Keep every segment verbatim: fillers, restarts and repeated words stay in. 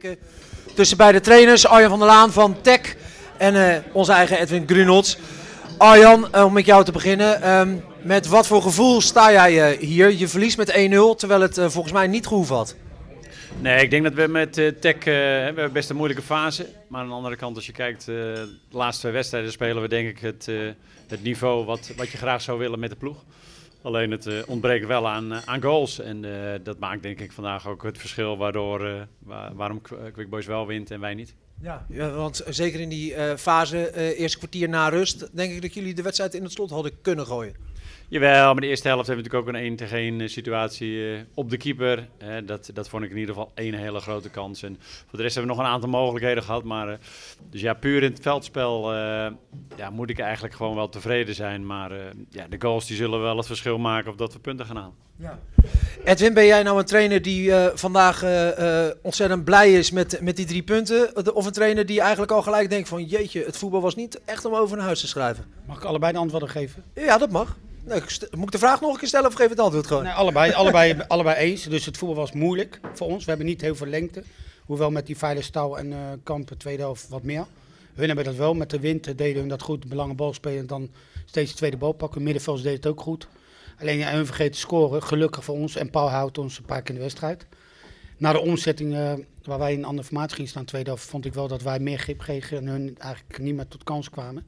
weken tussen beide trainers. Arjan van der Laan van T E C en uh, onze eigen Edwin Grunholz. Arjan, uh, om met jou te beginnen. Um, met wat voor gevoel sta jij uh, hier? Je verliest met één nul, terwijl het uh, volgens mij niet gehoeven had. Nee, ik denk dat we met uh, T E C uh, we hebben best een moeilijke fase. Maar aan de andere kant, als je kijkt, uh, de laatste twee wedstrijden spelen we denk ik het, uh, het niveau wat, wat je graag zou willen met de ploeg. Alleen het uh, ontbreekt wel aan, uh, aan goals. En uh, dat maakt denk ik vandaag ook het verschil waardoor, uh, waar, waarom Quick Boys wel wint en wij niet. Ja, ja, want zeker in die uh, fase, uh, eerste kwartier na rust, denk ik dat jullie de wedstrijd in het slot hadden kunnen gooien. Jawel, maar de eerste helft hebben we natuurlijk ook een één tegen één situatie uh, op de keeper. Uh, dat, dat vond ik in ieder geval één hele grote kans. En voor de rest hebben we nog een aantal mogelijkheden gehad. Maar, uh, dus ja, puur in het veldspel uh, ja, moet ik eigenlijk gewoon wel tevreden zijn. Maar uh, ja, de goals die zullen wel het verschil maken of dat we punten gaan halen. Ja. Edwin, ben jij nou een trainer die uh, vandaag uh, uh, ontzettend blij is met, met die drie punten? Of een trainer die eigenlijk al gelijk denkt van jeetje, het voetbal was niet echt om over naar huis te schrijven? Mag ik allebei de antwoorden geven? Ja, dat mag. Nee, moet ik de vraag nog een keer stellen of geef het antwoord gewoon? Nee, allebei, allebei, allebei eens. Dus het voetbal was moeilijk voor ons. We hebben niet heel veel lengte. Hoewel met die Veilerstaal en uh, Kampen tweede helft wat meer. Hun hebben dat wel. Met de wind deden hun dat goed. De lange bal spelen en dan steeds de tweede bal pakken. Middenvelders deden het ook goed. Alleen ja, hun vergeten te scoren. Gelukkig voor ons. En Paul houdt ons een paar keer in de wedstrijd. Na de omzetting uh, waar wij in een andere formatie gingen staan, tweede helft, vond ik wel dat wij meer grip kregen. En hun eigenlijk niet meer tot kans kwamen.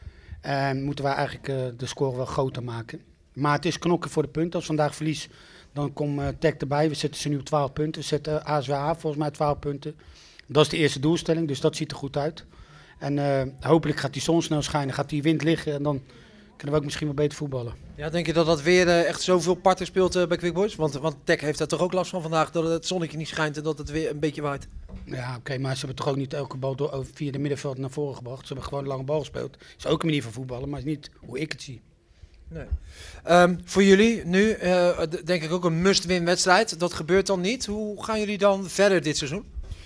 En moeten wij eigenlijk uh, de score wel groter maken. Maar het is knokken voor de punten. Als vandaag verlies, dan komt uh, T E C erbij. We zetten ze nu op twaalf punten. We zetten A S W A volgens mij twaalf punten. Dat is de eerste doelstelling, dus dat ziet er goed uit. En uh, hopelijk gaat die zon snel schijnen, gaat die wind liggen en dan kunnen we ook misschien wel beter voetballen. Ja, denk je dat dat weer uh, echt zoveel parten speelt uh, bij Quick Boys? Want, want T E C heeft daar toch ook last van vandaag, dat het zonnetje niet schijnt en dat het weer een beetje waait? Ja, oké, okay, maar ze hebben toch ook niet elke bal door, via de middenveld naar voren gebracht. Ze hebben gewoon een lange bal gespeeld. Dat is ook een manier van voetballen, maar is niet hoe ik het zie. Nee. Um, voor jullie nu uh, denk ik ook een must-win wedstrijd. Dat gebeurt dan niet. Hoe gaan jullie dan verder dit seizoen?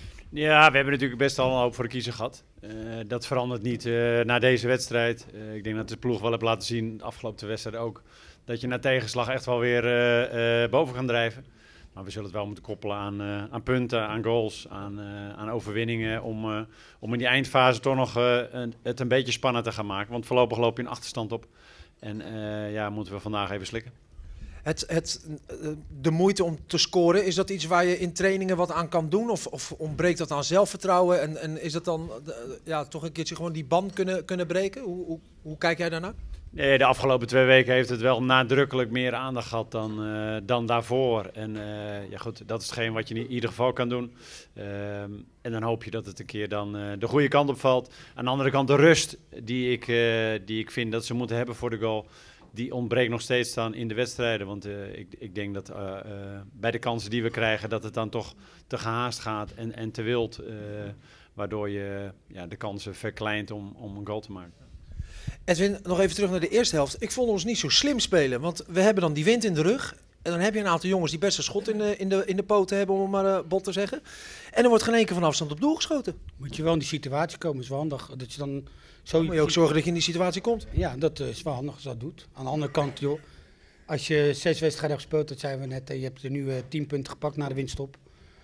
Ja, we hebben natuurlijk best al een hoop voor de kiezer gehad. Uh, dat verandert niet uh, na deze wedstrijd. Uh, ik denk dat de ploeg wel heeft laten zien, de afgelopen wedstrijd ook, dat je na tegenslag echt wel weer uh, uh, boven kan drijven. Maar we zullen het wel moeten koppelen aan, uh, aan punten, aan goals, aan, uh, aan overwinningen. Om, uh, om in die eindfase toch nog uh, een, het een beetje spannend te gaan maken. Want voorlopig loop je een achterstand op. En uh, ja, moeten we vandaag even slikken. Het, het, de moeite om te scoren, is dat iets waar je in trainingen wat aan kan doen? Of, of ontbreekt dat aan zelfvertrouwen? En, en is dat dan ja, toch een keertje gewoon die band kunnen, kunnen breken? Hoe, hoe, hoe kijk jij daarnaar? Nee, de afgelopen twee weken heeft het wel nadrukkelijk meer aandacht gehad dan, uh, dan daarvoor. En uh, ja goed, dat is hetgeen wat je in ieder geval kan doen. Uh, en dan hoop je dat het een keer dan uh, de goede kant op valt. Aan de andere kant de rust die ik, uh, die ik vind dat ze moeten hebben voor de goal. Die ontbreekt nog steeds dan in de wedstrijden. Want uh, ik, ik denk dat uh, uh, bij de kansen die we krijgen, dat het dan toch te gehaast gaat en, en te wild. Uh, waardoor je ja, de kansen verkleint om, om een goal te maken. Edwin, nog even terug naar de eerste helft. Ik vond ons niet zo slim spelen, want we hebben dan die wind in de rug. En dan heb je een aantal jongens die best een schot in de, in de, in de poten hebben, om het maar uh, bot te zeggen. En er wordt geen één keer van afstand op doel geschoten. Moet je wel in die situatie komen, is wel handig. Dat je dan zo... Moet je ook zorgen dat je in die situatie komt? Ja, dat uh, is wel handig als dat doet. Aan de andere kant, joh, als je zes wedstrijden hebt gespeeld, dat zeiden we net, en je hebt er nu uh, tien punten gepakt na de winststop.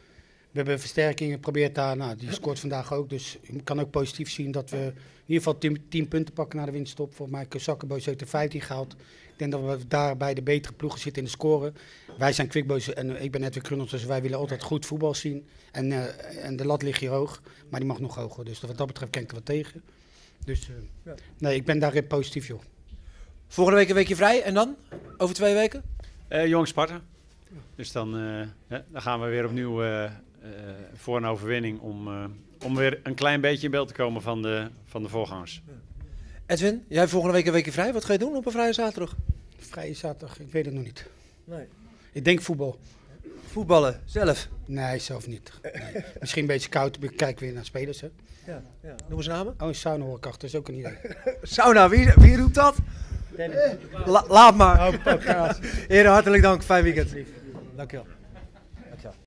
We hebben versterkingen geprobeerd daar, nou, die scoort vandaag ook. Dus je kan ook positief zien dat we in ieder geval tien punten pakken na de winststop. Volgens mij Zakkenboys heeft er vijftien gehaald. Ik denk dat we daar bij de betere ploegen zitten in de scoren. Wij zijn Quick Boys en ik ben Edwin Grunholz, dus wij willen altijd goed voetbal zien. En, uh, en de lat ligt hier hoog, maar die mag nog hoger. Dus wat dat betreft ken ik er wat tegen. Dus uh, ja. Nee, ik ben daarin positief, joh. Volgende week een weekje vrij en dan? Over twee weken? Uh, Jong Sparta. Dus dan, uh, ja, dan gaan we weer opnieuw uh, uh, voor een overwinning om, uh, om weer een klein beetje in beeld te komen van de, van de voorgangers. Ja. Edwin, jij volgende week een weekje vrij. Wat ga je doen op een vrije zaterdag? Vrije zaterdag, ik weet het nog niet. Nee. Ik denk voetbal. Voetballen, zelf? Nee, zelf niet. Nee. Misschien een beetje koud, ik kijk weer naar spelers. Hè. Ja, ja. Noem eens namen. Oh, een sauna hoor ik achter, dat is ook een idee. Sauna, wie, wie roept dat? La, laat maar. Oh, Heren, hartelijk dank. Fijn weekend. Dank je wel.